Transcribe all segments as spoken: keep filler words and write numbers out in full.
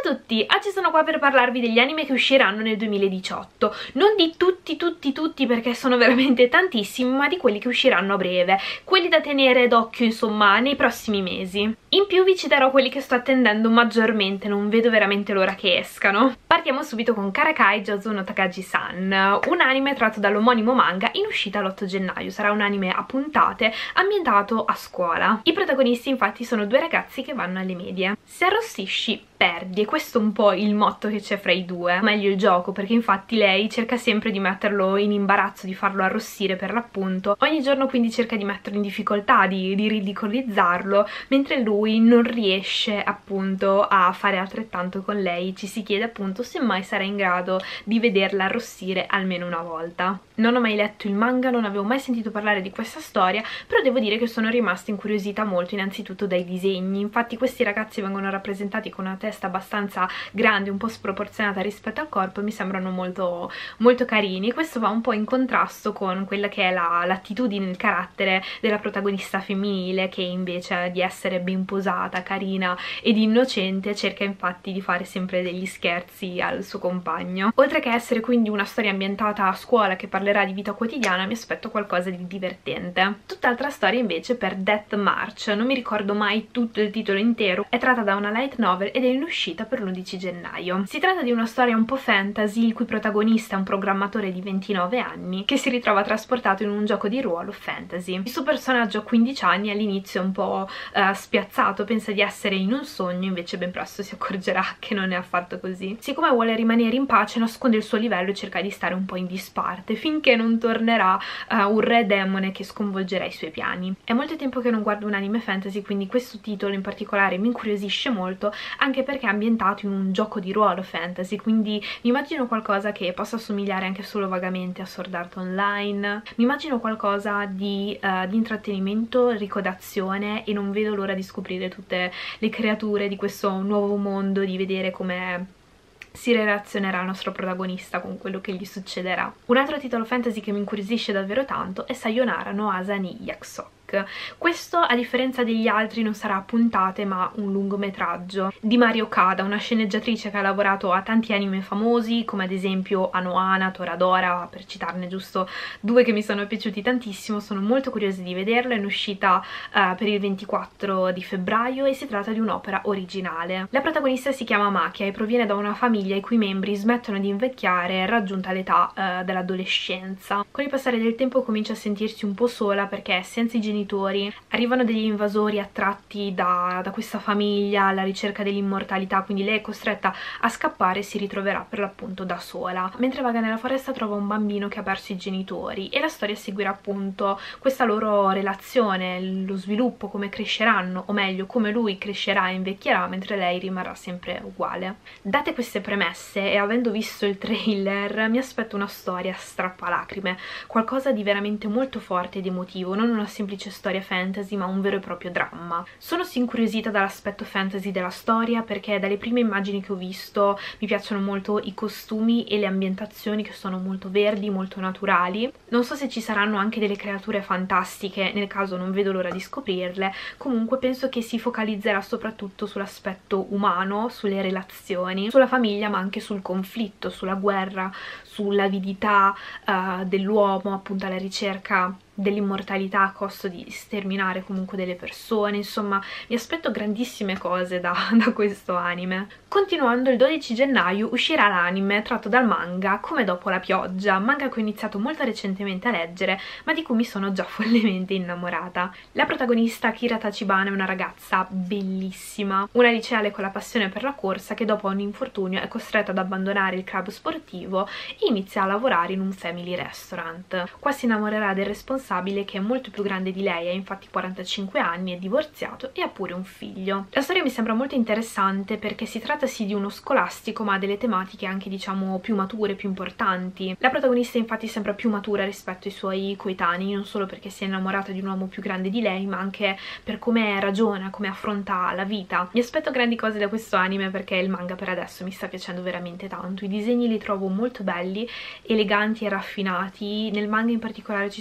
Ciao a tutti, oggi sono qua per parlarvi degli anime che usciranno nel duemiladiciotto. Non di tutti tutti tutti perché sono veramente tantissimi, ma di quelli che usciranno a breve, quelli da tenere d'occhio insomma nei prossimi mesi. In più vi citerò quelli che sto attendendo maggiormente, non vedo veramente l'ora che escano. Partiamo subito con Karakai Jouzu no Takagi-san, un anime tratto dall'omonimo manga in uscita l'otto gennaio. Sarà un anime a puntate ambientato a scuola. I protagonisti infatti sono due ragazzi che vanno alle medie. Se arrossisci perdi, e questo è un po' il motto che c'è fra i due, meglio il gioco, perché infatti lei cerca sempre di metterlo in imbarazzo, di farlo arrossire per l'appunto, ogni giorno quindi cerca di metterlo in difficoltà, di, di ridicolizzarlo, mentre lui non riesce appunto a fare altrettanto con lei. Ci si chiede appunto se mai sarà in grado di vederla arrossire almeno una volta. Non ho mai letto il manga, non avevo mai sentito parlare di questa storia, però devo dire che sono rimasta incuriosita molto innanzitutto dai disegni. Infatti questi ragazzi vengono rappresentati con una testa abbastanza grande, un po' sproporzionata rispetto al corpo, e mi sembrano molto, molto carini. Questo va un po' in contrasto con quella che è l'attitudine, la, il carattere della protagonista femminile, che invece di essere ben posata, carina ed innocente cerca infatti di fare sempre degli scherzi al suo compagno. Oltre che essere quindi una storia ambientata a scuola che parlerà di vita quotidiana, mi aspetto qualcosa di divertente. Tutt'altra storia invece per Death March, non mi ricordo mai tutto il titolo intero, è tratta da una light novel ed è in uscita per l'undici gennaio. Si tratta di una storia un po' fantasy, il cui protagonista è un programmatore di ventinove anni che si ritrova trasportato in un gioco di ruolo fantasy. Il suo personaggio a quindici anni all'inizio è un po' uh, spiazzato, pensa di essere in un sogno, invece ben presto si accorgerà che non è affatto così. Siccome vuole rimanere in pace, nasconde il suo livello e cerca di stare un po' in disparte finché non tornerà uh, un re demone che sconvolgerà i suoi piani. È molto tempo che non guardo un anime fantasy, quindi questo titolo in particolare mi incuriosisce molto, anche perché è ambientato in un gioco di ruolo fantasy, quindi mi immagino qualcosa che possa somigliare anche solo vagamente a Sword Art Online. Mi immagino qualcosa di, uh, di intrattenimento, ricodazione, e non vedo l'ora di scoprire tutte le creature di questo nuovo mondo, di vedere come si relazionerà il nostro protagonista con quello che gli succederà. Un altro titolo fantasy che mi incuriosisce davvero tanto è Sayonara no Asa ni Yakusok. Questo, a differenza degli altri, non sarà a puntate ma un lungometraggio di Mari Okada, una sceneggiatrice che ha lavorato a tanti anime famosi come ad esempio Anohana, Toradora, per citarne giusto due che mi sono piaciuti tantissimo. Sono molto curiosa di vederlo, è in uscita uh, per il ventiquattro di febbraio e si tratta di un'opera originale. La protagonista si chiama Makia e proviene da una famiglia i cui membri smettono di invecchiare raggiunta l'età uh, dell'adolescenza. Con il passare del tempo comincia a sentirsi un po' sola perché senza i genitori arrivano degli invasori attratti da, da questa famiglia alla ricerca dell'immortalità, quindi lei è costretta a scappare e si ritroverà per l'appunto da sola. Mentre vaga nella foresta trova un bambino che ha perso i genitori e la storia seguirà appunto questa loro relazione, lo sviluppo, come cresceranno, o meglio come lui crescerà e invecchierà mentre lei rimarrà sempre uguale. Date queste premesse e avendo visto il trailer mi aspetto una storia strappalacrime, qualcosa di veramente molto forte ed emotivo, non una semplice storia fantasy ma un vero e proprio dramma. Sono sì incuriosita dall'aspetto fantasy della storia perché dalle prime immagini che ho visto mi piacciono molto i costumi e le ambientazioni che sono molto verdi, molto naturali. Non so se ci saranno anche delle creature fantastiche, nel caso non vedo l'ora di scoprirle. Comunque penso che si focalizzerà soprattutto sull'aspetto umano, sulle relazioni, sulla famiglia ma anche sul conflitto, sulla guerra, sull'avidità uh, dell'uomo appunto alla ricerca dell'immortalità a costo di sterminare comunque delle persone. Insomma, mi aspetto grandissime cose da, da questo anime. Continuando, il dodici gennaio uscirà l'anime tratto dal manga Come dopo la pioggia, manga che ho iniziato molto recentemente a leggere ma di cui mi sono già follemente innamorata. La protagonista Kira Tachibana è una ragazza bellissima, una liceale con la passione per la corsa che dopo un infortunio è costretta ad abbandonare il club sportivo e inizia a lavorare in un family restaurant. Qua si innamorerà del responsabile che è molto più grande di lei, ha infatti quarantacinque anni, è divorziato e ha pure un figlio. La storia mi sembra molto interessante perché si tratta sì di uno scolastico ma ha delle tematiche anche diciamo più mature, più importanti. La protagonista infatti sembra più matura rispetto ai suoi coetanei, non solo perché si è innamorata di un uomo più grande di lei ma anche per come ragiona, come affronta la vita. Mi aspetto grandi cose da questo anime perché il manga per adesso mi sta piacendo veramente tanto, i disegni li trovo molto belli, eleganti e raffinati. Nel manga in particolare ci sono diversi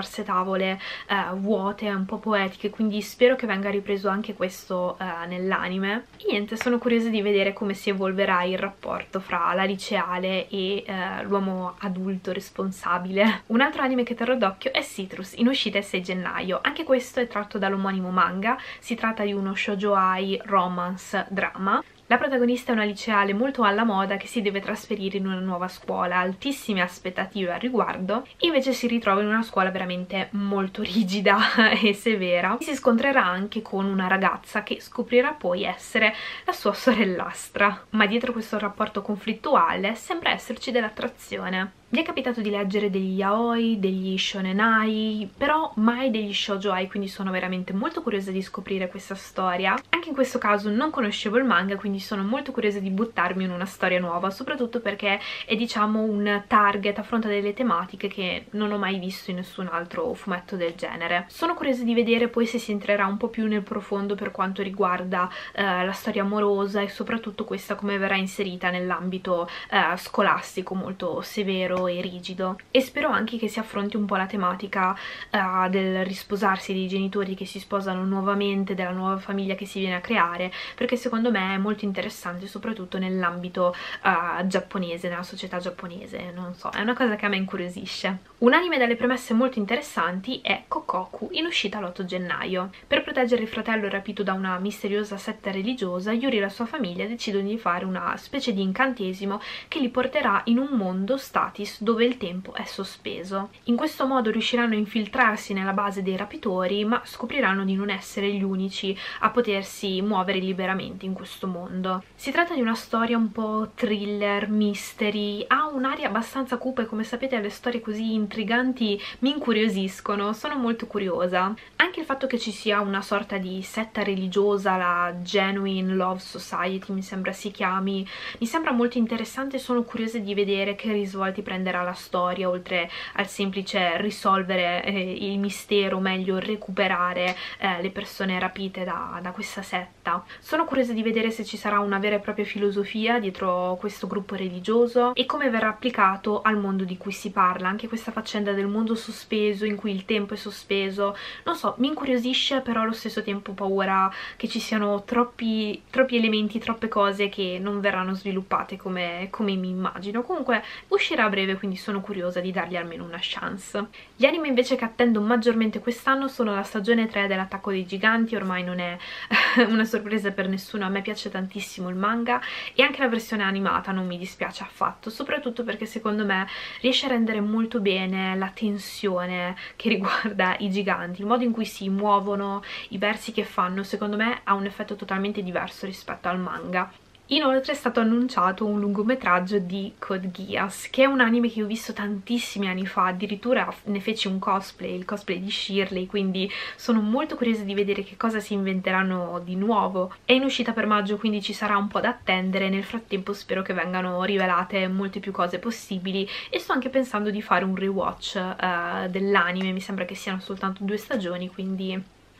diverse tavole eh, vuote, un po' poetiche, quindi spero che venga ripreso anche questo eh, nell'anime. E niente, sono curiosa di vedere come si evolverà il rapporto fra la liceale e eh, l'uomo adulto responsabile. Un altro anime che terrò d'occhio è Citrus, in uscita il sei gennaio. Anche questo è tratto dall'omonimo manga, si tratta di uno shoujo ai romance drama. La protagonista è una liceale molto alla moda che si deve trasferire in una nuova scuola, altissime aspettative al riguardo, invece si ritrova in una scuola veramente molto rigida e severa. Si scontrerà anche con una ragazza che scoprirà poi essere la sua sorellastra, ma dietro questo rapporto conflittuale sembra esserci dell'attrazione. Mi è capitato di leggere degli yaoi, degli shonenai, però mai degli shoujoai, quindi sono veramente molto curiosa di scoprire questa storia. Anche in questo caso non conoscevo il manga, quindi sono molto curiosa di buttarmi in una storia nuova, soprattutto perché è, diciamo, un target, affronta delle tematiche che non ho mai visto in nessun altro fumetto del genere. Sono curiosa di vedere poi se si entrerà un po' più nel profondo per quanto riguarda eh, la storia amorosa e soprattutto questa come verrà inserita nell'ambito eh, scolastico molto severo e rigido, e spero anche che si affronti un po' la tematica uh, del risposarsi, dei genitori che si sposano nuovamente, della nuova famiglia che si viene a creare, perché secondo me è molto interessante soprattutto nell'ambito uh, giapponese, nella società giapponese, non so, è una cosa che a me incuriosisce. Un anime dalle premesse molto interessanti è Kokoku, in uscita l'otto gennaio. Per proteggere il fratello rapito da una misteriosa setta religiosa, Yuri e la sua famiglia decidono di fare una specie di incantesimo che li porterà in un mondo statis dove il tempo è sospeso. In questo modo riusciranno a infiltrarsi nella base dei rapitori, ma scopriranno di non essere gli unici a potersi muovere liberamente in questo mondo. Si tratta di una storia un po' thriller, mystery, ha un'aria abbastanza cupa e come sapete le storie così intriganti mi incuriosiscono, sono molto curiosa. Anche il fatto che ci sia una sorta di setta religiosa, la Genuine Love Society mi sembra si chiami, mi sembra molto interessante, sono curiosa di vedere che risvolti prenderà la storia, oltre al semplice risolvere eh, il mistero, meglio recuperare eh, le persone rapite da, da questa setta. Sono curiosa di vedere se ci sarà una vera e propria filosofia dietro questo gruppo religioso e come verrà applicato al mondo di cui si parla. Anche questa faccenda del mondo sospeso, in cui il tempo è sospeso, non so, mi incuriosisce, però allo stesso tempo ho paura che ci siano troppi, troppi elementi, troppe cose che non verranno sviluppate come, come mi immagino. Comunque uscirà a breve, quindi sono curiosa di dargli almeno una chance. Gli anime invece che attendo maggiormente quest'anno sono la stagione tre dell'Attacco dei Giganti, ormai non è una sorpresa per nessuno, a me piace tantissimo il manga e anche la versione animata non mi dispiace affatto, soprattutto perché secondo me riesce a rendere molto bene la tensione che riguarda i giganti, il modo in cui si muovono, i versi che fanno, secondo me ha un effetto totalmente diverso rispetto al manga. Inoltre è stato annunciato un lungometraggio di Code Geass, che è un anime che ho visto tantissimi anni fa, addirittura ne feci un cosplay, il cosplay di Shirley, quindi sono molto curiosa di vedere che cosa si inventeranno di nuovo. È in uscita per maggio, quindi ci sarà un po' da attendere, nel frattempo spero che vengano rivelate molte più cose possibili e sto anche pensando di fare un rewatch uh, dell'anime, mi sembra che siano soltanto due stagioni, quindi...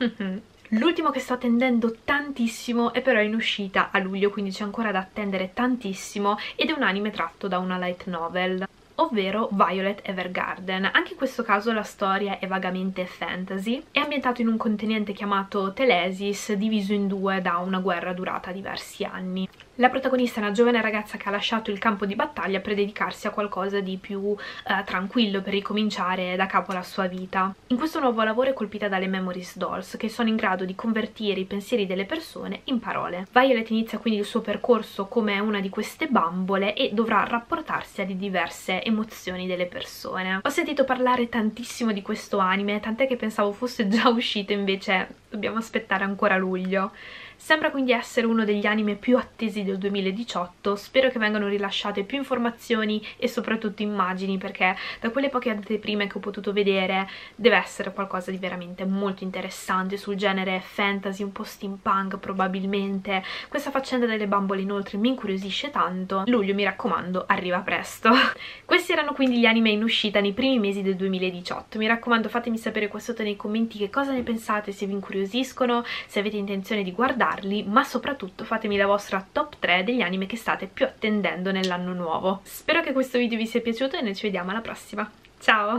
L'ultimo che sto attendendo tantissimo è però in uscita a luglio, quindi c'è ancora da attendere tantissimo, ed è un anime tratto da una light novel, ovvero Violet Evergarden. Anche in questo caso la storia è vagamente fantasy, è ambientato in un continente chiamato Telesis, diviso in due da una guerra durata diversi anni. La protagonista è una giovane ragazza che ha lasciato il campo di battaglia per dedicarsi a qualcosa di più eh, tranquillo, per ricominciare da capo la sua vita. In questo nuovo lavoro è colpita dalle Memories Dolls, che sono in grado di convertire i pensieri delle persone in parole. Violet inizia quindi il suo percorso come una di queste bambole e dovrà rapportarsi a diverse emozioni delle persone. Ho sentito parlare tantissimo di questo anime, tant'è che pensavo fosse già uscito, invece dobbiamo aspettare ancora luglio. Sembra quindi essere uno degli anime più attesi del duemiladiciotto, spero che vengano rilasciate più informazioni e soprattutto immagini, perché da quelle poche anteprime che ho potuto vedere deve essere qualcosa di veramente molto interessante sul genere fantasy, un po' steampunk probabilmente. Questa faccenda delle bambole inoltre mi incuriosisce tanto. Luglio, mi raccomando, arriva presto. Questi erano quindi gli anime in uscita nei primi mesi del duemiladiciotto, mi raccomando fatemi sapere qua sotto nei commenti che cosa ne pensate, se vi incuriosiscono, se avete intenzione di guardarli, ma soprattutto fatemi la vostra top tre degli anime che state più attendendo nell'anno nuovo. Spero che questo video vi sia piaciuto e noi ci vediamo alla prossima. Ciao!